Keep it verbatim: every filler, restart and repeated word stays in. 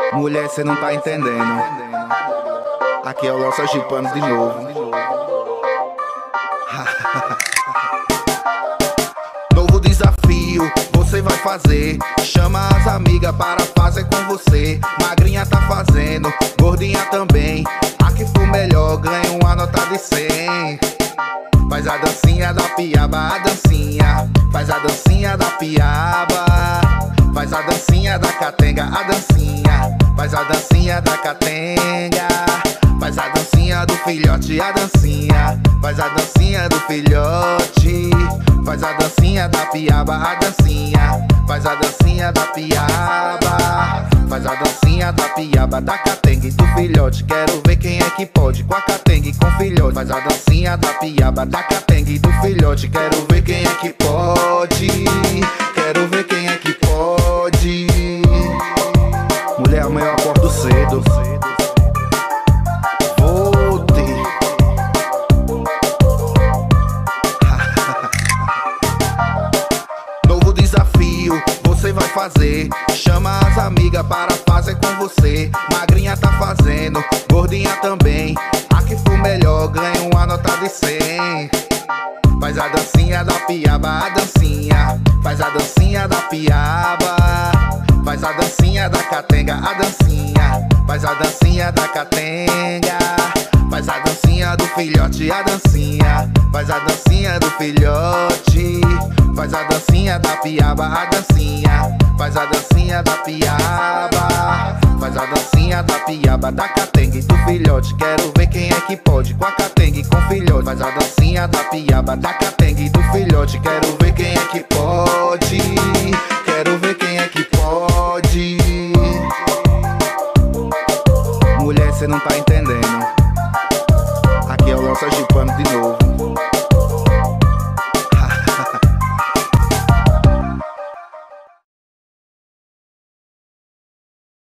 Mulher, cê não tá entendendo. Aqui é o Léo Sergipano de novo. Novo desafio, você vai fazer. Chama as amigas para fazer com você. Magrinha tá fazendo, gordinha também. A que for melhor ganha uma nota de cem. Faz a dancinha da piaba, a dancinha. Faz a dancinha da piaba. Faz a dancinha da catenga, a dancinha. Faz a dancinha da catenga. Faz a dancinha do filhote, a dancinha. Faz a dancinha do filhote. Faz a dancinha da piaba, a dancinha. Faz a dancinha da piaba. Faz a dancinha da piaba, da catenga e do filhote. Quero ver quem é que pode com a catenga e com o filhote. Faz a dancinha da piaba, da catenga e do filhote. Quero ver quem é que pode. Quero ver quem é que pode. Mulher, amanhã eu acordo cedo. Novo desafio, você vai fazer. Chama as amigas para fazer com você. Magrinha tá fazendo, gordinha também. A que for melhor ganha uma nota de cem. Faz a dancinha da piaba, a dancinha. Faz a dancinha da piaba. Faz a dancinha da catenga, a dancinha. Faz a dancinha da catenga. Faz a dancinha do filhote, a dancinha. Faz a dancinha do filhote. Faz a dancinha da piaba, a dancinha. Faz a dancinha da piaba. Faz a dancinha da piaba, da catenga e do filhote. Quero ver quem é que pode com a catenga e com o filhote. Faz a dancinha da piaba, da catenga e do filhote. Quero ver quem é que pode. Quero ver quem é que pode. Mulher, cê não tá entendendo. Aqui é o Léo Sergipano de novo.